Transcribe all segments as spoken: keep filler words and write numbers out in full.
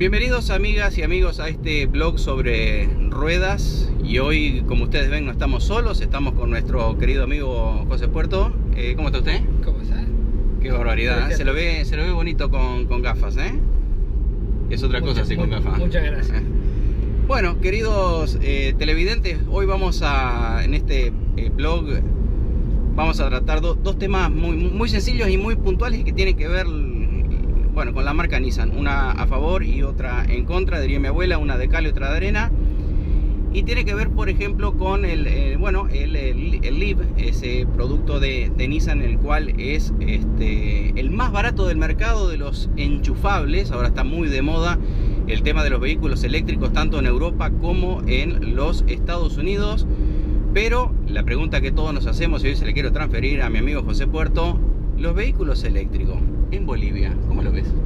Bienvenidos amigas y amigos a este blog sobre ruedas. Y hoy, como ustedes ven, no estamos solos, estamos con nuestro querido amigo José Puerto. eh, ¿Cómo está usted? ¿Cómo está? Qué barbaridad, ¿eh? se, lo ve, se lo ve bonito con, con gafas, ¿eh? Es otra Muchas, cosa así con gafas. Muchas gracias. Eh. Bueno, queridos eh, televidentes, hoy vamos a, en este eh, blog, vamos a tratar do, dos temas muy, muy sencillos y muy puntuales y que tienen que ver, bueno, con la marca Nissan. Una a favor y otra en contra, diría mi abuela, una de cal y otra de arena. Y tiene que ver, por ejemplo, con el, eh, bueno, el, el, el Leaf, ese producto de, de Nissan, el cual es este, el más barato del mercado de los enchufables. Ahora está muy de moda el tema de los vehículos eléctricos, tanto en Europa como en los Estados Unidos. Pero la pregunta que todos nos hacemos, y hoy se le quiero transferir a mi amigo José Puerto: los vehículos eléctricos en Bolivia, ¿cómo lo ves?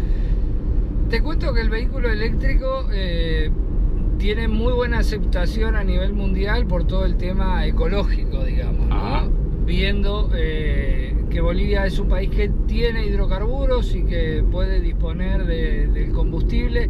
Te cuento que el vehículo eléctrico eh, tiene muy buena aceptación a nivel mundial por todo el tema ecológico, digamos, ¿no? Viendo eh, que Bolivia es un país que tiene hidrocarburos y que puede disponer de, del combustible,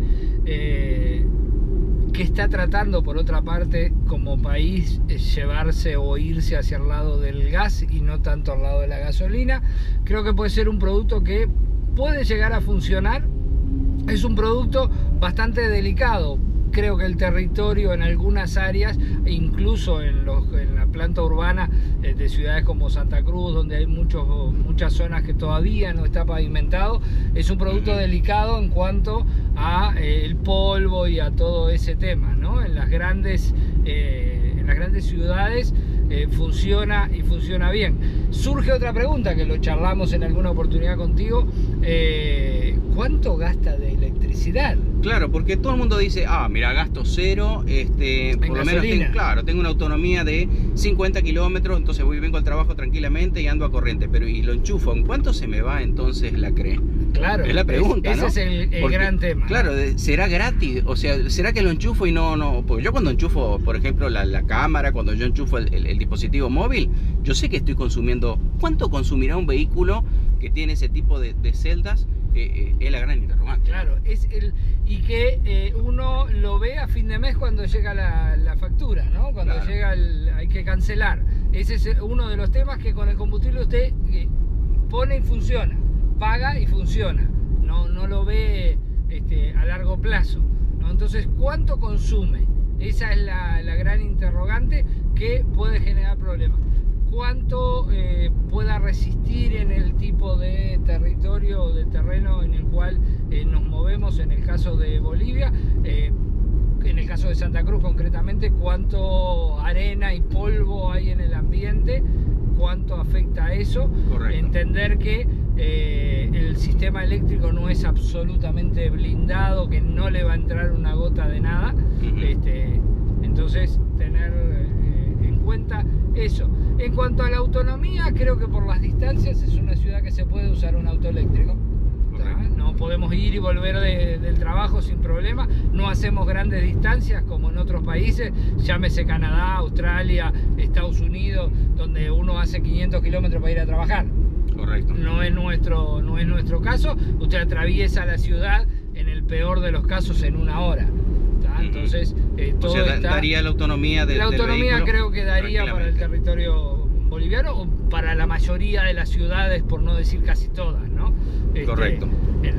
eh, que está tratando, por otra parte, como país, llevarse o irse hacia el lado del gas y no tanto al lado de la gasolina. Creo que puede ser un producto que puede llegar a funcionar. Es un producto bastante delicado. Creo que el territorio en algunas áreas, incluso en, los, en la planta urbana eh, de ciudades como Santa Cruz, donde hay muchos, muchas zonas que todavía no está pavimentado, es un producto uh-huh. delicado en cuanto a eh, el polvo y a todo ese tema, ¿no? En las grandes, eh, en las grandes ciudades eh, funciona y funciona bien. Surge otra pregunta que lo charlamos en alguna oportunidad contigo: eh, ¿cuánto gasta de electricidad? Claro, porque todo el mundo dice, ah, mira, gasto cero, este, por lo menos tengo, claro, tengo una autonomía de cincuenta kilómetros, entonces voy vengo al trabajo tranquilamente y ando a corriente, pero y lo enchufo, ¿en cuánto se me va entonces la C R E? Claro, es la pregunta, ese ¿no? es el, el porque, gran tema. Claro, ¿será gratis? O sea, ¿será que lo enchufo y no, no? Porque yo cuando enchufo, por ejemplo, la, la cámara, cuando yo enchufo el, el, el dispositivo móvil, yo sé que estoy consumiendo. ¿Cuánto consumirá un vehículo que tiene ese tipo de, de celdas? Eh, eh, es la gran interrogante. Claro, es el y que eh, uno lo ve a fin de mes cuando llega la, la factura, ¿no? Cuando claro. llega el, hay que cancelar. Ese es uno de los temas que con el combustible usted eh, pone y funciona, paga y funciona, no, no lo ve este, a largo plazo, ¿no? Entonces, ¿cuánto consume? Esa es la, la gran interrogante que puede generar problemas. ¿Cuánto eh, pueda resistir en el tipo de territorio o de terreno en el cual eh, nos movemos? En el caso de Bolivia, eh, en el caso de Santa Cruz concretamente, ¿cuánto arena y polvo hay en el ambiente? ¿Cuánto afecta a eso? Correcto. Entender que eh, el sistema eléctrico no es absolutamente blindado, que no le va a entrar una gota de nada. Uh-huh. este, entonces, tener eh, en cuenta eso. En cuanto a la autonomía, creo que por las distancias es una ciudad que se puede usar un auto eléctrico. No podemos ir y volver de, del trabajo sin problema. No hacemos grandes distancias como en otros países, llámese Canadá, Australia, Estados Unidos, donde uno hace quinientos kilómetros para ir a trabajar. Correcto. No es nuestro, no es nuestro caso. Usted atraviesa la ciudad en el peor de los casos en una hora. Entonces, eh, todo o sea, está, daría la autonomía de, la autonomía del creo que daría para el territorio boliviano o para la mayoría de las ciudades, por no decir casi todas, ¿no? Este, Correcto. El,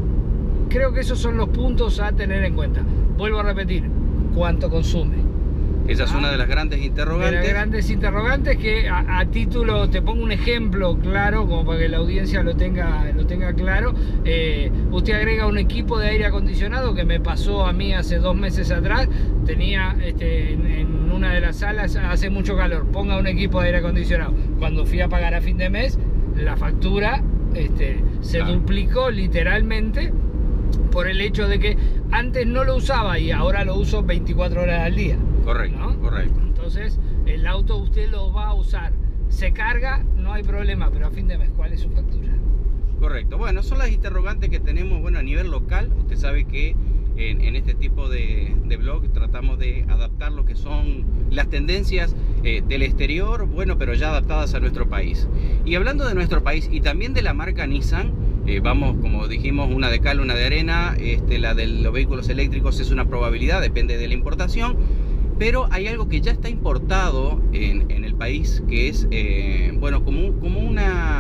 creo que esos son los puntos a tener en cuenta. Vuelvo a repetir, ¿cuánto consume? Esa es ¿Ah? una de las grandes interrogantes. De las grandes interrogantes que a, a título, te pongo un ejemplo claro, como para que la audiencia lo tenga, lo tenga claro. Eh, usted agrega un equipo de aire acondicionado, que me pasó a mí hace dos meses atrás. Tenía este, en, en una de las salas, hace mucho calor, ponga un equipo de aire acondicionado. Cuando fui a pagar a fin de mes, la factura este, se claro. duplicó literalmente, por el hecho de que antes no lo usaba y ahora lo uso veinticuatro horas al día. Correcto, ¿no? Correcto. Entonces, el auto usted lo va a usar. Se carga, no hay problema, pero a fin de mes, ¿cuál es su factura? Correcto. Bueno, son las interrogantes que tenemos, bueno, a nivel local. Usted sabe que en, en este tipo de, de blog tratamos de adaptar lo que son las tendencias eh, del exterior, bueno, pero ya adaptadas a nuestro país. Y hablando de nuestro país y también de la marca Nissan, eh, vamos, como dijimos, una de cal, una de arena. Este, la de los vehículos eléctricos es una probabilidad, depende de la importación. Pero hay algo que ya está importado en, en el país, que es, eh, bueno, como, como una...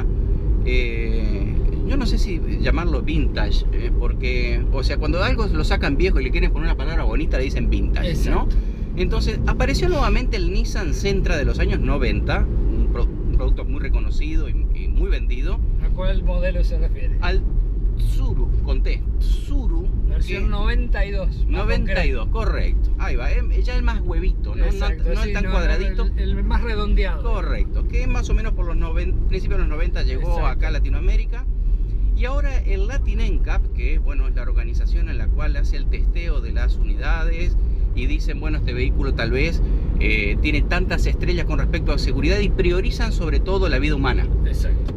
Eh, yo no sé si llamarlo vintage, eh, porque, o sea, cuando algo lo sacan viejo y le quieren poner una palabra bonita, le dicen vintage, exacto, ¿no? Entonces, apareció nuevamente el Nissan Sentra de los años noventa, un, pro, un producto muy reconocido y, y muy vendido. ¿A cuál modelo se refiere? Al Tsuru, conté, Tsuru. Versión que, noventa y dos. noventa y dos, correcto. Ahí va, eh, ya el más huevito, ¿no? Exacto, no, no sí, el tan no, cuadradito. No, el, el más redondeado. Correcto, que más o menos por los noventa, principios de los noventa llegó exacto. acá a Latinoamérica. Y ahora el Latin N C A P, que bueno, es la organización en la cual hace el testeo de las unidades y dicen, bueno, este vehículo tal vez eh, tiene tantas estrellas con respecto a seguridad y priorizan sobre todo la vida humana. Exacto.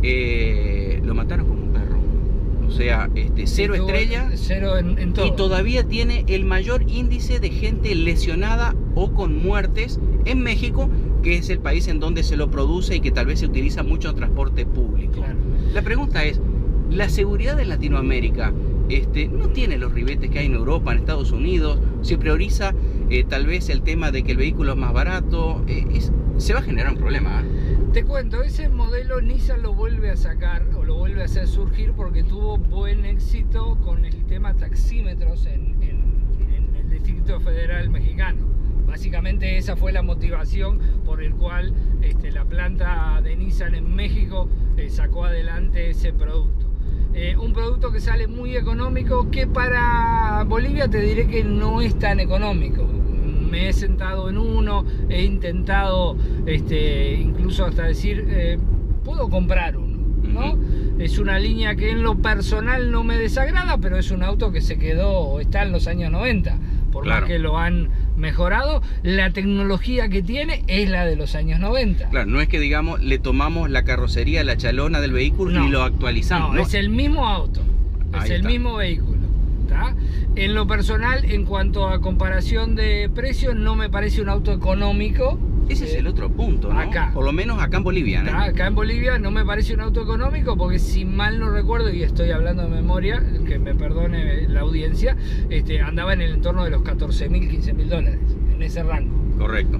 Eh, lo mataron como un perro. O sea, este, cero estrellas cero en, en todo. Y todavía tiene el mayor índice de gente lesionada o con muertes en México, que es el país en donde se lo produce y que tal vez se utiliza mucho en transporte público. Claro. La pregunta es, ¿la seguridad en Latinoamérica este, no tiene los ribetes que hay en Europa, en Estados Unidos? ¿Se prioriza eh, tal vez el tema de que el vehículo es más barato? Eh, es, se va a generar un problema, ¿eh? Te cuento, ese modelo Nissan lo vuelve a sacar o lo vuelve a hacer surgir porque tuvo buen éxito con el tema taxímetros en, en, en el Distrito Federal Mexicano. Básicamente esa fue la motivación por el cual este, la planta de Nissan en México eh, sacó adelante ese producto. Eh, un producto que sale muy económico, que para Bolivia te diré que no es tan económico. Me he sentado en uno, he intentado este, incluso hasta decir, eh, puedo comprar uno, ¿no? Uh-huh. Es una línea que en lo personal no me desagrada, pero es un auto que se quedó, está en los años noventa. Por claro. más que lo han mejorado, la tecnología que tiene es la de los años noventa. Claro, no es que digamos le tomamos la carrocería, la chalona del vehículo no, y lo actualizamos. No, no, es el mismo auto, es Ahí el está. mismo vehículo. ¿Tá? En lo personal, en cuanto a comparación de precios, no me parece un auto económico. Ese es el otro punto, ¿no? Acá. Por lo menos acá en Bolivia, ¿no? Acá en Bolivia no me parece un auto económico porque, si mal no recuerdo, y estoy hablando de memoria, que me perdone la audiencia, este, andaba en el entorno de los catorce mil, quince mil dólares, en ese rango. Correcto.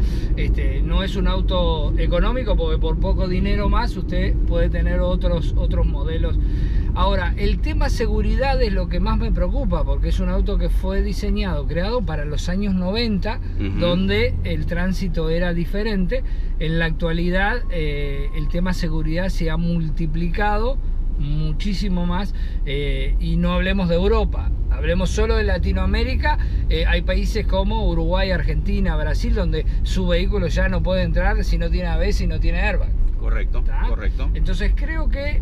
Este, no es un auto económico porque por poco dinero más usted puede tener otros, otros modelos. Ahora, el tema seguridad es lo que más me preocupa, porque es un auto que fue diseñado, creado para los años noventa, uh-huh. donde el tránsito era diferente. En la actualidad eh, el tema seguridad se ha multiplicado muchísimo más, eh, y no hablemos de Europa, hablemos solo de Latinoamérica. Eh, hay países como Uruguay, Argentina, Brasil, donde su vehículo ya no puede entrar si no tiene A B S y no tiene airbag. Correcto, ¿Tá? correcto. Entonces creo que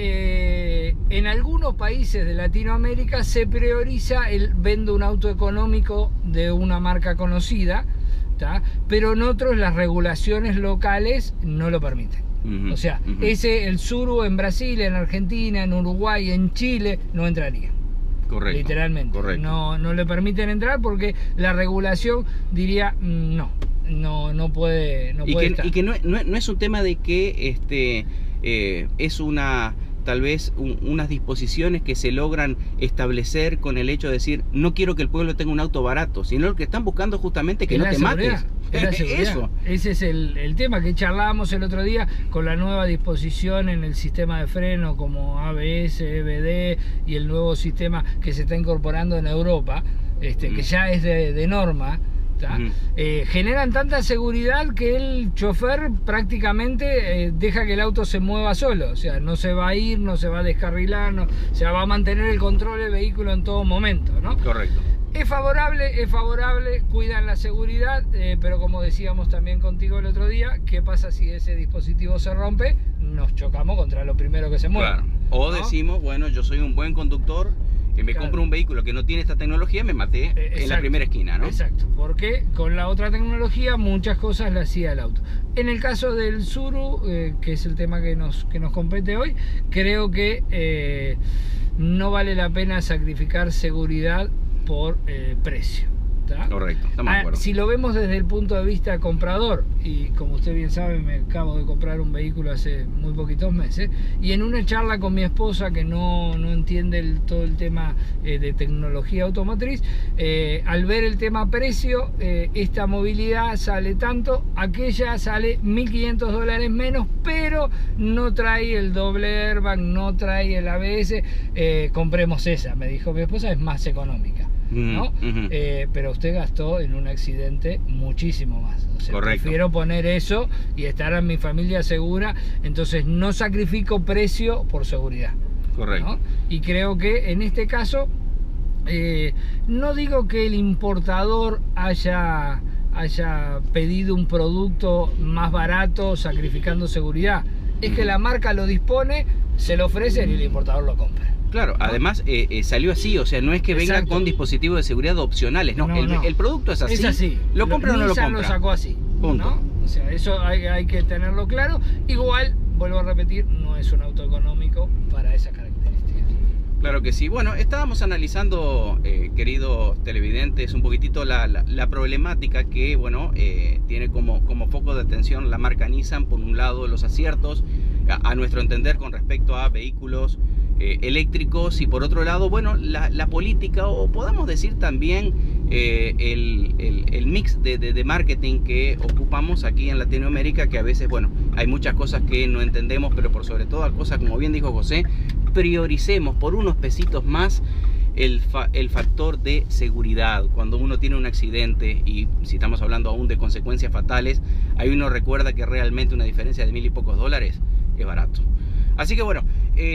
Eh, en algunos países de Latinoamérica se prioriza el vendo un auto económico de una marca conocida, ¿tá? Pero en otros las regulaciones locales no lo permiten. Uh-huh, o sea, uh-huh. ese, el Tsuru en Brasil, en Argentina, en Uruguay, en Chile, no entraría. Correcto. Literalmente. Correcto. No, no le permiten entrar porque la regulación diría no, no, no puede, no y puede que, estar. Y que no, no, no es un tema de que este, eh, es una... tal vez un, unas disposiciones que se logran establecer con el hecho de decir, no quiero que el pueblo tenga un auto barato, sino lo que están buscando justamente que no te mates. Eso. Ese es el, el tema que charlábamos el otro día con la nueva disposición en el sistema de freno como A B S, E B D y el nuevo sistema que se está incorporando en Europa, este, mm. que ya es de, de norma. Uh-huh. eh, generan tanta seguridad que el chofer prácticamente eh, deja que el auto se mueva solo, o sea, no se va a ir, no se va a descarrilar, no, o sea, va a mantener el control del vehículo en todo momento, ¿no? Correcto. Es favorable, es favorable, cuidan la seguridad, eh, pero como decíamos también contigo el otro día, ¿qué pasa si ese dispositivo se rompe? Nos chocamos contra lo primero que se mueve. Claro. O ¿no? decimos, bueno, yo soy un buen conductor, que me claro. compro un vehículo que no tiene esta tecnología, me maté eh, exacto, en la primera esquina, ¿no? Exacto, porque con la otra tecnología muchas cosas le hacía el auto. En el caso del Tsuru, eh, que es el tema que nos, que nos compete hoy, creo que eh, no vale la pena sacrificar seguridad por eh, precio. ¿Tá? Correcto, estamos de Ah, acuerdo. si lo vemos desde el punto de vista comprador, y como usted bien sabe, me acabo de comprar un vehículo hace muy poquitos meses, y en una charla con mi esposa que no, no entiende el, todo el tema eh, de tecnología automotriz, eh, al ver el tema precio, eh, esta movilidad sale tanto, aquella sale mil quinientos dólares menos, pero no trae el doble airbag, no trae el A B S, eh, compremos esa, me dijo mi esposa, es más económica. ¿No? Uh-huh. eh, pero usted gastó en un accidente muchísimo más. O sea, correcto. Prefiero poner eso y estar en mi familia segura, entonces no sacrifico precio por seguridad. Correcto. ¿No? Y creo que en este caso, eh, no digo que el importador haya, haya pedido un producto más barato sacrificando seguridad, es que la marca lo dispone, se lo ofrecen y el importador lo compra. Claro, además eh, eh, salió así, o sea, no es que venga Exacto. con dispositivos de seguridad opcionales, no, no, el, no. el producto es así, es así. lo compra o no lo compra. lo sacó así, punto. ¿No? O sea, eso hay, hay que tenerlo claro. Igual, vuelvo a repetir, no es un auto económico para esas características. Claro que sí. Bueno, estábamos analizando, eh, queridos televidentes, un poquitito la, la, la problemática que, bueno, eh, tiene como, como foco de atención la marca Nissan. Por un lado, los aciertos, a, a nuestro entender, con respecto a vehículos Eh, eléctricos, y por otro lado, bueno, la, la política, o podamos decir también eh, el, el, el mix de, de, de marketing que ocupamos aquí en Latinoamérica, que a veces, bueno, hay muchas cosas que no entendemos, pero por sobre todas cosas, como bien dijo José, prioricemos por unos pesitos más el, fa, el factor de seguridad. Cuando uno tiene un accidente, y si estamos hablando aún de consecuencias fatales, ahí uno recuerda que realmente una diferencia de mil y pocos dólares es barato. Así que bueno,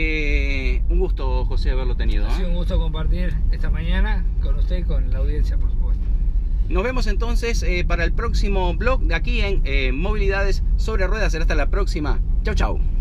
eh, un gusto, José, haberlo tenido. ¿eh? Ha sido un gusto compartir esta mañana con usted y con la audiencia, por supuesto. Nos vemos entonces eh, para el próximo blog de aquí en eh, Movilidades sobre Ruedas. Será hasta la próxima. Chau, chau.